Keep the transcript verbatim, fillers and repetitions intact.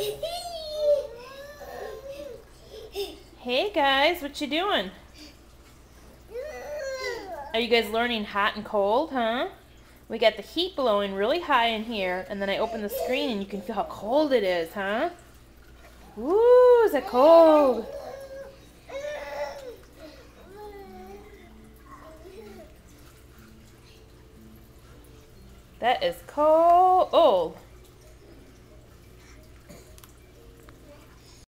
Hey guys, what you doing? Are you guys learning hot and cold, huh? We got the heat blowing really high in here, and then I open the screen and you can feel how cold it is, huh? Woo, is it cold? That is cold.